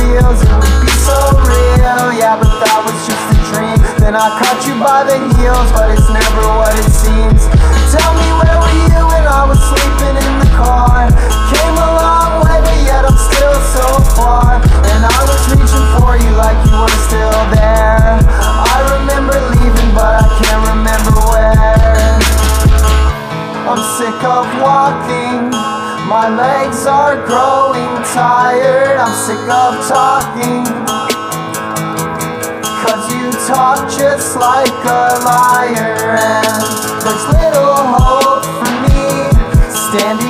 feels, it would be so real. Yeah, but that was just a dream. Then I caught you by the heels, but it's never what it seems. Tell me, where were you when I was sleeping in the car? Came a long way, but yet I'm still so far. And I was reaching for you like you were still there. I remember leaving, but I can't remember where. I'm sick of walking, my legs are growing tired. I'm sick of talking, cause you talk just like a liar. And there's little hope for me, standing